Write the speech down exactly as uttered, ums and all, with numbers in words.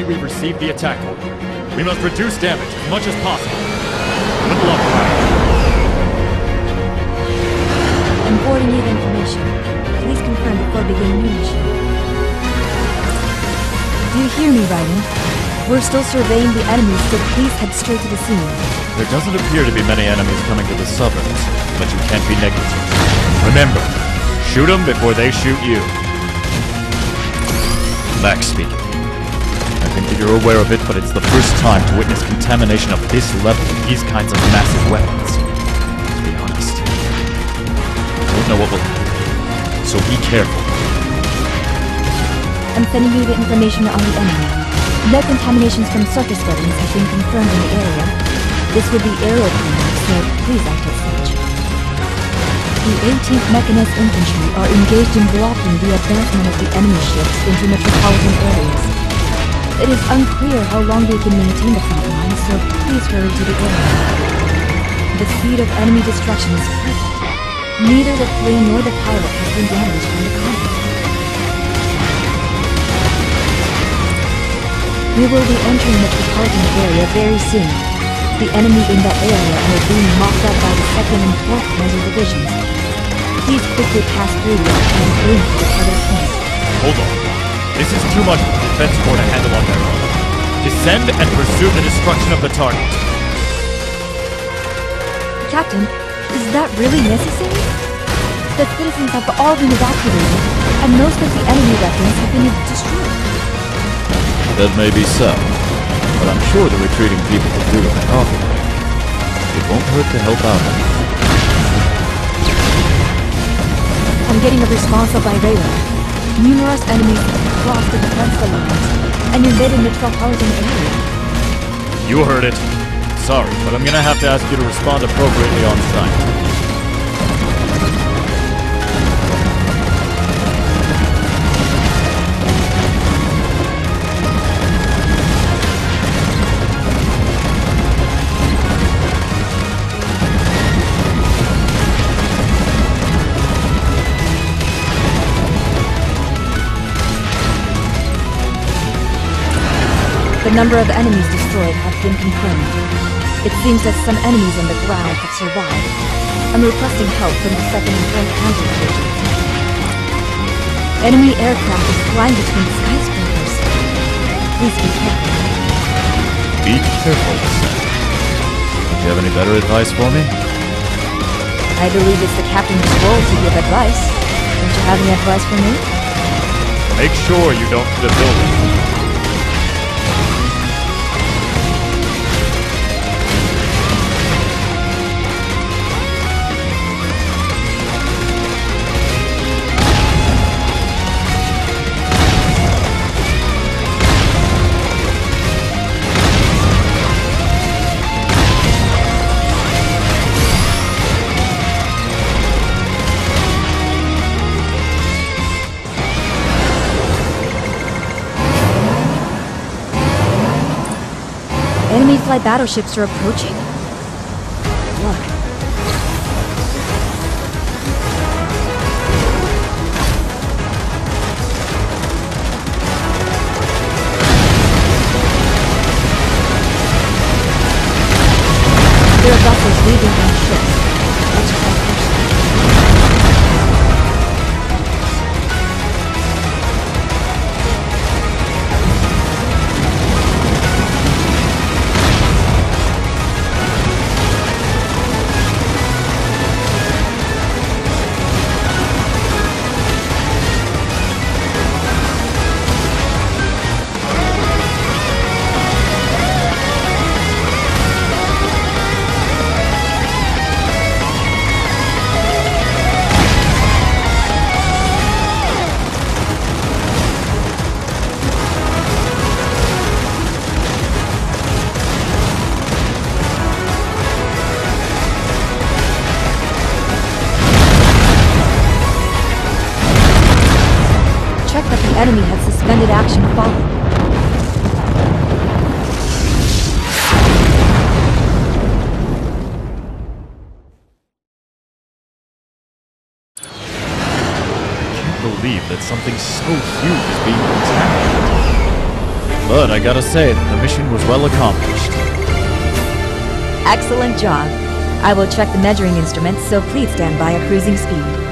Finally, we've received the attack order. We must reduce damage as much as possible. Good luck, Ryan. I'm forwarding you the information. Please confirm before beginning your mission. Do you hear me, Raiden? We're still surveying the enemies, so please head straight to the scene. There doesn't appear to be many enemies coming to the suburbs, but you can't be negligent. Remember, shoot them before they shoot you. Max speaking. I think that you're aware of it, but it's the first time to witness contamination of this level with these kinds of massive weapons. To be honest, I don't know what will happen, so be careful. I'm sending you the information on the enemy. No contaminations from surface weapons have been confirmed in the area. This would be aerial combat, so please act as such. The eighteenth Mechanized Infantry are engaged in blocking the advancement of the enemy ships into metropolitan areas. It is unclear how long they can maintain the front line, so please hurry to the area. The speed of enemy destruction is perfect. Neither the plane nor the pilot has been damaged from the combat. We will be entering the metropolitan area very soon. The enemy in that area are being mopped up by the second and fourth Panzer divisions. Please quickly pass through them and aim for the target point. Hold on. This is too much for the defense corps to handle on their own. Descend and pursue the destruction of the target. Captain, is that really necessary? The citizens have all been evacuated, and most of the enemy weapons have been destroyed. That may be so, but I'm sure the retreating people will do what they offer. It won't hurt to help out. I'm getting a response by radar. Numerous enemies have crossed the defense lines and invaded the metropolitan area. You heard it. Sorry, but I'm gonna have to ask you to respond appropriately on site. The number of enemies destroyed have been confirmed. It seems that some enemies on the ground have survived. I'm requesting help from the second and fourth Panzer divisions. Enemy aircraft is flying between skyscrapers. Please be careful. Be careful, Sam. Do you have any better advice for me? I believe it's the captain's role to give advice. Don't you have any advice for me? Make sure you don't hit a building. Enemy flight battleships are approaching. Look. There are vessels leaving from ships. Let's try first. The enemy had suspended action following. I can't believe that something so huge is being contaminated. It But I gotta say, the mission was well accomplished. Excellent job. I will check the measuring instruments, so please stand by at cruising speed.